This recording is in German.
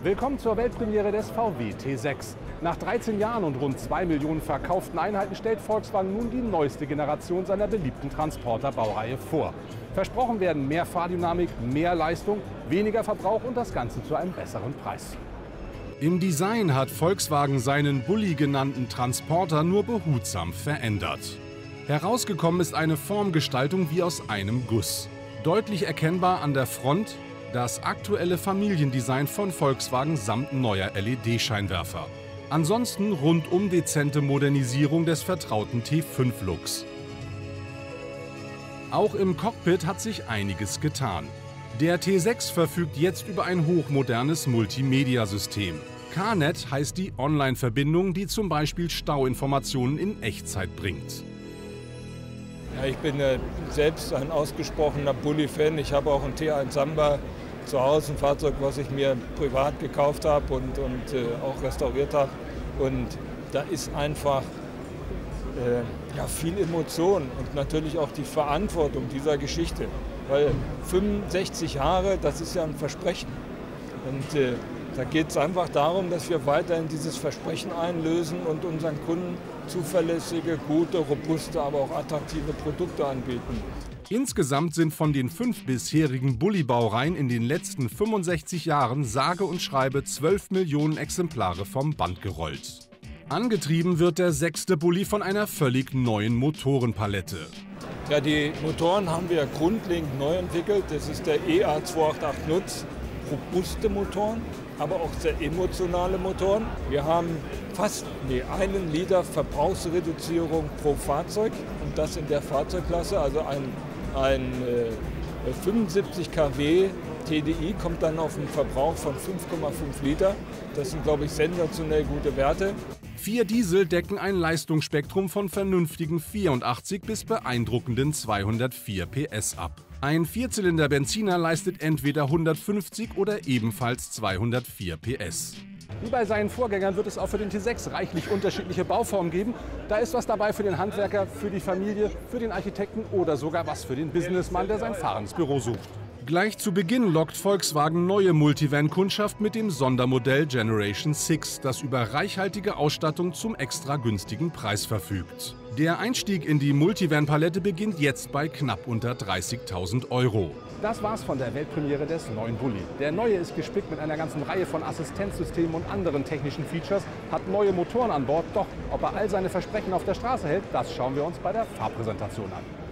Willkommen zur Weltpremiere des VW T6. Nach 13 Jahren und rund 2 Millionen verkauften Einheiten stellt Volkswagen nun die neueste Generation seiner beliebten Transporter-Baureihe vor. Versprochen werden mehr Fahrdynamik, mehr Leistung, weniger Verbrauch und das Ganze zu einem besseren Preis. Im Design hat Volkswagen seinen Bulli genannten Transporter nur behutsam verändert. Herausgekommen ist eine Formgestaltung wie aus einem Guss. Deutlich erkennbar an der Front das aktuelle Familiendesign von Volkswagen samt neuer LED-Scheinwerfer. Ansonsten rundum dezente Modernisierung des vertrauten T5-Looks. Auch im Cockpit hat sich einiges getan. Der T6 verfügt jetzt über ein hochmodernes Multimedia-System. CarNet heißt die Online-Verbindung, die zum Beispiel Stauinformationen in Echtzeit bringt. Ja, ich bin selbst ein ausgesprochener Bulli-Fan. Ich habe auch einen T1 Samba zu Hause, ein Fahrzeug, was ich mir privat gekauft habe und auch restauriert habe. Und da ist einfach viel Emotion und natürlich auch die Verantwortung dieser Geschichte. Weil 65 Jahre, das ist ja ein Versprechen. Und da geht es einfach darum, dass wir weiterhin dieses Versprechen einlösen und unseren Kunden zuverlässige, gute, robuste, aber auch attraktive Produkte anbieten. Insgesamt sind von den 5 bisherigen Bulli-Baureihen in den letzten 65 Jahren sage und schreibe 12 Millionen Exemplare vom Band gerollt. Angetrieben wird der 6. Bulli von einer völlig neuen Motorenpalette. Ja, die Motoren haben wir grundlegend neu entwickelt. Das ist der EA288 Nutz. Robuste Motoren, aber auch sehr emotionale Motoren. Wir haben fast 1 Liter Verbrauchsreduzierung pro Fahrzeug und das in der Fahrzeugklasse. Also ein 75 kW TDI kommt dann auf einen Verbrauch von 5,5 Liter. Das sind, glaube ich, sensationell gute Werte. 4 Diesel decken ein Leistungsspektrum von vernünftigen 84 bis beeindruckenden 204 PS ab. Ein Vierzylinder-Benziner leistet entweder 150 oder ebenfalls 204 PS. Wie bei seinen Vorgängern wird es auch für den T6 reichlich unterschiedliche Bauformen geben. Da ist was dabei für den Handwerker, für die Familie, für den Architekten oder sogar was für den Businessmann, der sein fahrendes Büro sucht. Gleich zu Beginn lockt Volkswagen neue Multivan-Kundschaft mit dem Sondermodell Generation 6, das über reichhaltige Ausstattung zum extra günstigen Preis verfügt. Der Einstieg in die Multivan-Palette beginnt jetzt bei knapp unter 30.000 €. Das war's von der Weltpremiere des neuen Bulli. Der neue ist gespickt mit einer ganzen Reihe von Assistenzsystemen und anderen technischen Features, hat neue Motoren an Bord. Doch ob er all seine Versprechen auf der Straße hält, das schauen wir uns bei der Fahrpräsentation an.